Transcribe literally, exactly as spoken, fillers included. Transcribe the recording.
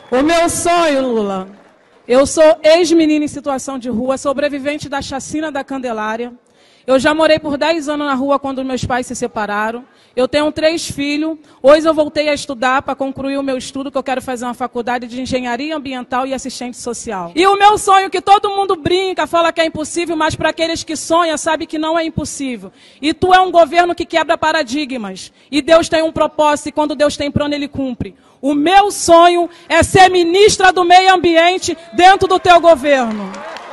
O meu sonho, Lula, eu sou ex-menina em situação de rua, sobrevivente da chacina da Candelária. Eu já morei por dez anos na rua quando meus pais se separaram. Eu tenho três filhos. Hoje eu voltei a estudar para concluir o meu estudo, que eu quero fazer uma faculdade de engenharia ambiental e assistente social. E o meu sonho, que todo mundo brinca, fala que é impossível, mas para aqueles que sonham, sabe que não é impossível. E tu é um governo que quebra paradigmas. E Deus tem um propósito, e quando Deus tem plano, Ele cumpre. O meu sonho é ser ministra do meio ambiente dentro do teu governo.